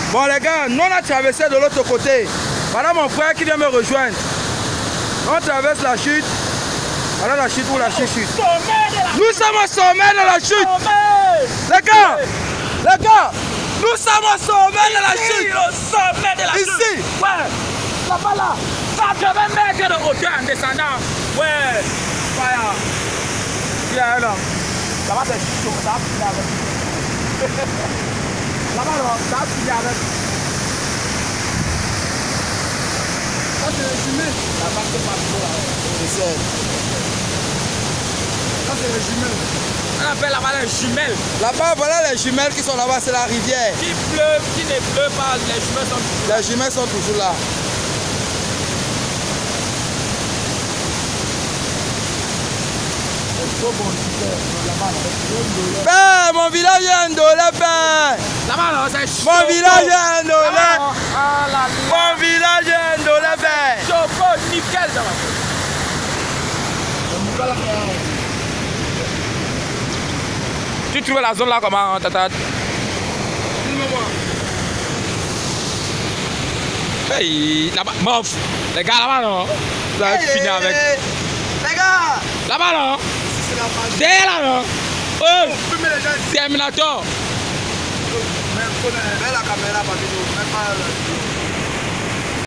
Bon les gars, nous on a traversé de l'autre côté. Voilà mon frère qui vient me rejoindre. On traverse la chute. Voilà la chute où la chute chute. Nous sommes au sommet de la chute. Les gars, nous sommes au sommet de la chute. Au sommet de la chute. Ici. Ouais. Là-bas là. 80 mètres de hauteur en descendant. Ouais. Voilà. Là. Là-bas c'est chaud. Ça va finir avec. Là-bas là, ça va finir avec. Ça c'est le jumelé. Là-bas c'est pas trop là. Ça c'est les jumelles. On appelle là-bas les jumelles. Là-bas, voilà les jumelles qui sont là-bas, c'est la rivière. Qui pleut, qui ne pleut pas, les jumelles sont toujours là. Les jumelles sont toujours là. Père, mon village est Ndolé, père. Là-bas, là, c'est chaud. Mon village est Ndolé. Ah là là. Mon village est Ndolé, père. Chaud, nickel, ça va. Tu trouves la zone là comment, Tata? Hey, là-bas, mof. Les gars, là-bas, non? Vous allez finir avec. Les gars. Là-bas, non? Derrière là, non? Oh! Terminator! Mets la caméra, pas